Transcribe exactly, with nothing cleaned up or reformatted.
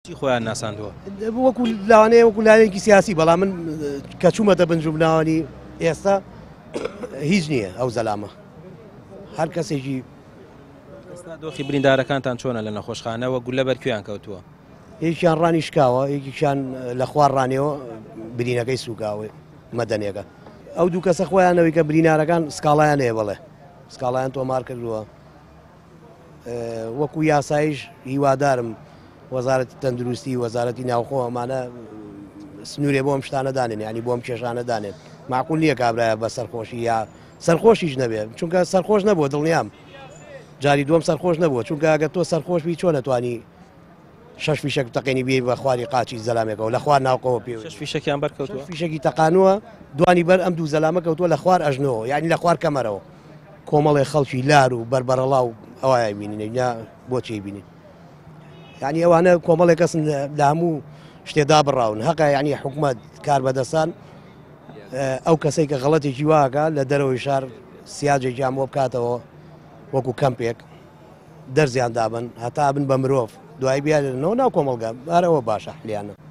خۆیان ناساندووە وەکو لاوانەیە وەکو لایەنێکی سیاسی بەڵام من کە چوومەتە بنجومناوانی ئێستا هیچ نییە ئەو زەلامە هەر کەسێکی دۆخی بریندارەکانتان چۆنە لە نەخۆشخانەوە گولە بەرکویان کەوتووە یەکیان ڕانی شکاوە یەکیشان لە خوار ڕانیەوە برینەکەی سوکاوێ مەدەنیەکە ئەو دوو کەسە خۆیانەوەی کە برینارەکان سکاڵیان هەیە بڵێ سکاڵیان تۆمار کردووە وەکو یاسایش هیوادارم وەزارەتی تەندروستی وەزارەتی ناوخۆ ئەمانە سنوورێ بۆم شتانە دانێن ینی بۆم کێشانە دانێن معقول نییە کابراایە بە سەرخۆشی یا سەرخۆشیش نەبێت چونکە سەرخۆش نەبووە دڵنیام جاری دووەم سەرخۆش نەبووە چونکە ئەگە تۆ سەرخۆش بی چۆن نەتوانی شەش فیشک تەقینی بێ بە خواری قاچی زەلامێکەوە لە خوار ناوقەوە پێ شەش فیشەکیان بەرکەوتووە فیشکی تەقانووە دوانی بەر ئەم دوو زەلامە کەوتووە لە خوار ئەژنەوە یعنی لە خوار کەمەرەوە کۆمەڵی خەڵکی لار و بەربەرەڵاو ئەوای بینین بۆچی بینین یعنی ئەوانە کۆمەڵێک کەسن لە هەموو شتێدا بڕاون هەقا یعنی حکوومەت کار بەدەستان ئەو کەسێک کە غەڵەتێکی واکە لە دەرەوەی شار سیاجێکی ئەم بۆ بکاتەوە وەکو کەمپێک دەرزیان دابن هەتا بن بە مرۆڤ دوای بیارنەوە ناو کۆمەڵگە بارەوە باشە حلیانە.